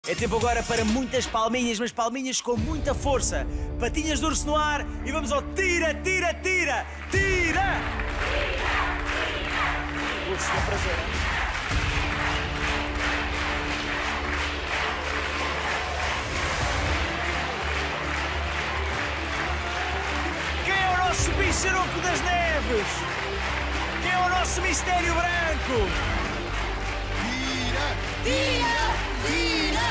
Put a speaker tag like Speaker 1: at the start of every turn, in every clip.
Speaker 1: É tempo agora para muitas palminhas, mas palminhas com muita força. Patinhas de urso no ar e vamos ao tira, tira, tira, tira! Urso, é um prazer. Quem é o nosso bicharoco das neves? Quem é o nosso mistério branco?
Speaker 2: Tira! Tira! Tira!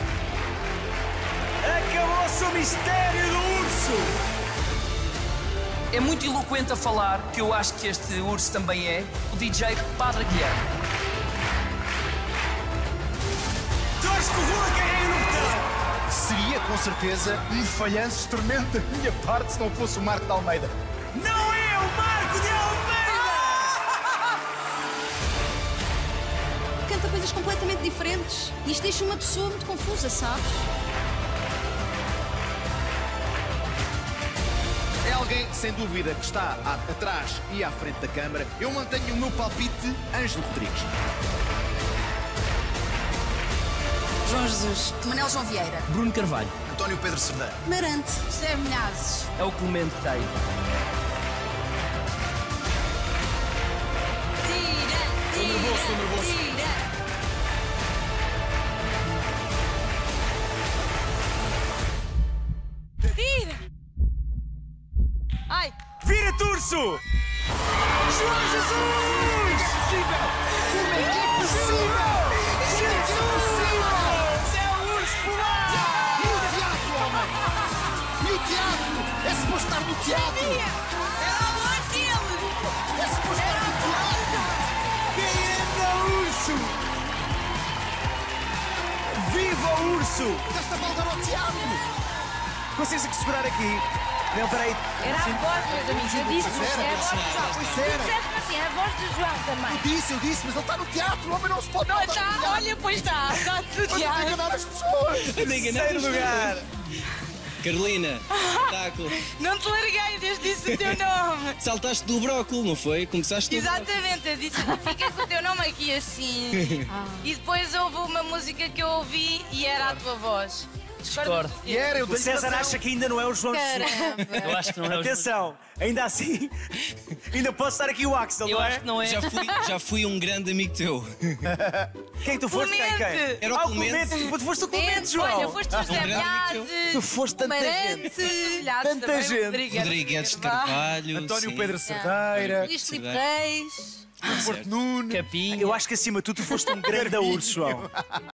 Speaker 1: Acabou-se o mistério do urso!
Speaker 3: É muito eloquente a falar, que eu acho que este urso também é, o DJ Padre Guilherme.
Speaker 1: Jorge Corrula carrega no botão!
Speaker 2: Seria, com certeza, um falhanço tremendo da minha parte se não fosse o Marco de Almeida.
Speaker 1: Não é o Marco de Almeida!
Speaker 4: Canta coisas completamente diferentes. E isto deixa uma pessoa muito confusa, sabes?
Speaker 2: É alguém, sem dúvida, que está atrás e à frente da câmara. Eu mantenho o meu palpite, Ângelo Rodrigues.
Speaker 4: João Jesus. Manel João Vieira.
Speaker 3: Bruno Carvalho.
Speaker 2: António Pedro Cerdeira.
Speaker 4: Marante. José Milhazes.
Speaker 3: É o Clemente Teio.
Speaker 4: Tira,
Speaker 1: Estou nervoso.
Speaker 4: tira. Tira! Ai!
Speaker 1: Vira-te, urso! João Jesus!
Speaker 2: Como é que é possível?
Speaker 1: Jesus! É o urso polar!
Speaker 2: E o teatro, homem? E o teatro? É suposto estar no teatro!
Speaker 4: Era a voz dele!
Speaker 2: É suposto estar no teatro!
Speaker 1: Quem é urso? Viva o urso!
Speaker 2: Esta balda ao teatro!
Speaker 1: Consegues aqui segurar aqui? Não, peraí.
Speaker 5: Era a voz, meus amigos, eu disse.
Speaker 2: Era,
Speaker 5: É a voz do João.
Speaker 2: pois
Speaker 5: Tu
Speaker 2: era.
Speaker 5: disseste-me assim, é a voz do João também.
Speaker 2: Eu disse, mas ele está no teatro! O homem não se pode nada!
Speaker 5: Está, olha, pois está. Está tudo
Speaker 2: Mas não
Speaker 5: já.
Speaker 2: enganar as pessoas!
Speaker 1: Terceiro lugar.
Speaker 6: Carolina, espetáculo.
Speaker 5: Não te larguei, Deus disse o teu nome.
Speaker 6: Saltaste do brócolis, não foi? Começaste do
Speaker 5: Exatamente, eu disse, fica com o teu nome aqui assim. E depois houve uma música que eu ouvi e era a tua voz.
Speaker 3: Discordo.
Speaker 2: E era, eu
Speaker 1: O
Speaker 2: tenho
Speaker 1: César
Speaker 2: razão.
Speaker 1: acha que ainda não é o João Jesus.
Speaker 5: Caramba.
Speaker 3: Eu acho que não é o
Speaker 1: Atenção, ainda assim, ainda posso dar aqui o Axel,
Speaker 3: Eu
Speaker 1: não
Speaker 3: acho
Speaker 1: é?
Speaker 3: que não é.
Speaker 6: Já fui um grande amigo teu.
Speaker 1: Quem tu foste? Quem?
Speaker 5: Clemente.
Speaker 6: Era o Clemente.
Speaker 1: Tu foste o Clemente, João.
Speaker 5: Olha, foste o José
Speaker 6: grande amigo
Speaker 5: Milhazes,
Speaker 1: Tu foste tanta
Speaker 5: Marante, Milhazes
Speaker 1: Tanta
Speaker 5: também,
Speaker 1: gente.
Speaker 6: Rodrigues de Carvalho.
Speaker 2: António
Speaker 6: sim.
Speaker 2: Pedro Cerdeira,
Speaker 5: Luís Filipe Reis.
Speaker 2: Porto Nuno.
Speaker 3: Capinha.
Speaker 1: Eu acho que acima de tudo tu foste um grande urso, João.